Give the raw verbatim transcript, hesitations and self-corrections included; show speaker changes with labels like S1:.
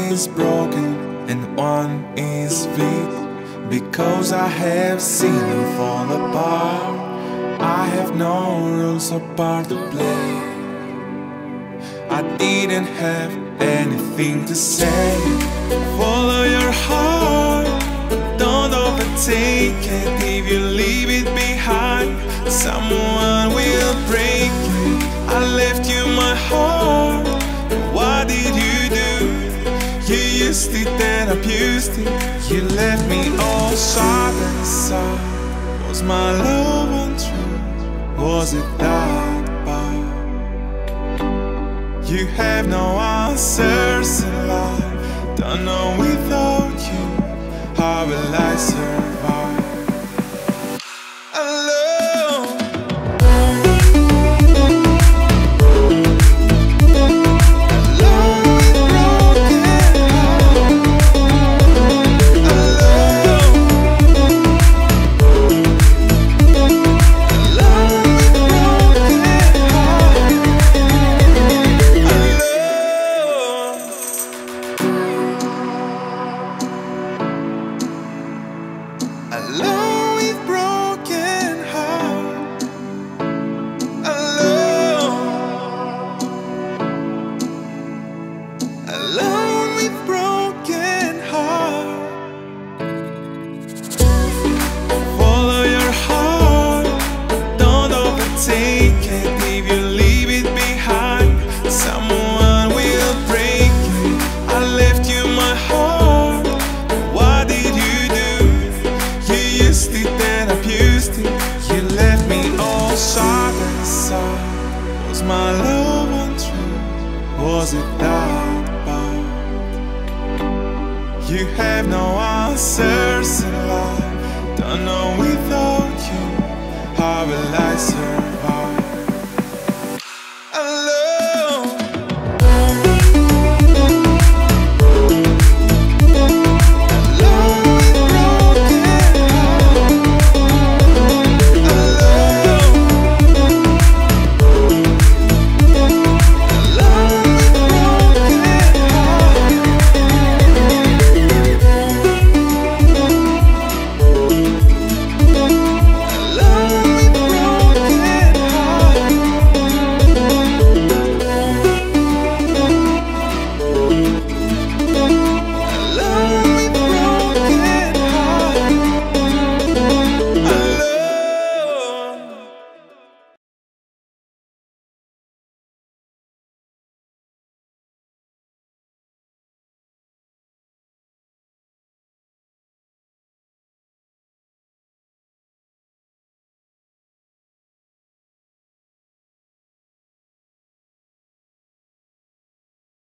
S1: is broken and one is weak. Because I have seen you fall apart, I have no rules or part to play. I didn't have anything to say. Follow your heart, don't overtake it. If you leave it behind, someone will break you. I left you my heart, what did you do? You used it, then abused it. You left me all sharp and sour. Was my love untrue? Was it that bad? You have no answers in life. Don't know without you, how will I survive? Alone. My love untrue, was it that bad? You have no answers in life. Don't know without you, how will I survive?